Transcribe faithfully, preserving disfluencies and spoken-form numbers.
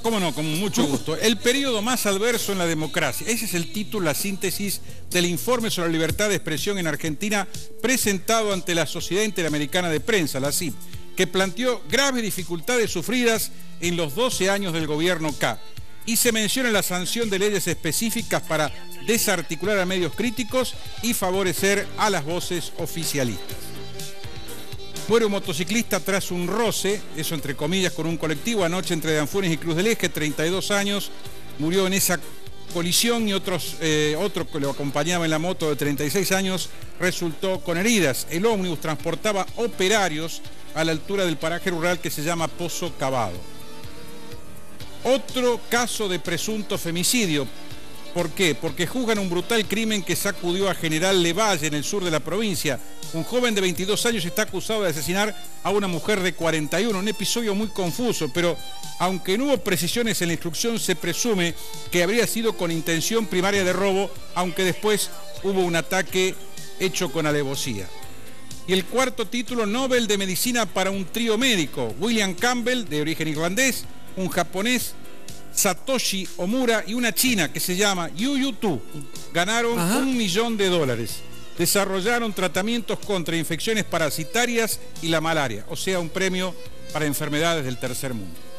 Cómo no, con mucho gusto. El periodo más adverso en la democracia. Ese es el título, la síntesis del informe sobre la libertad de expresión en Argentina presentado ante la Sociedad Interamericana de Prensa, la S I P, que planteó graves dificultades sufridas en los doce años del gobierno K. Y se menciona la sanción de leyes específicas para desarticular a medios críticos y favorecer a las voces oficialistas. Muere un motociclista tras un roce, eso entre comillas, con un colectivo anoche entre Danfunes y Cruz del Eje, treinta y dos años, murió en esa colisión y otros, eh, otro que lo acompañaba en la moto de treinta y seis años resultó con heridas. El ómnibus transportaba operarios a la altura del paraje rural que se llama Pozo Cavado. Otro caso de presunto femicidio. ¿Por qué? Porque juzgan un brutal crimen que sacudió a General Levalle en el sur de la provincia. Un joven de veintidós años está acusado de asesinar a una mujer de cuarenta y uno. Un episodio muy confuso, pero aunque no hubo precisiones en la instrucción, se presume que habría sido con intención primaria de robo, aunque después hubo un ataque hecho con alevosía. Y el cuarto título, Nobel de Medicina para un trío médico. William Campbell, de origen irlandés, un japonés, Satoshi Omura, y una china que se llama Yu Yu Tu. Ganaron Ajá. un millón de dólares. Desarrollaron tratamientos contra infecciones parasitarias y la malaria, o sea, un premio para enfermedades del tercer mundo.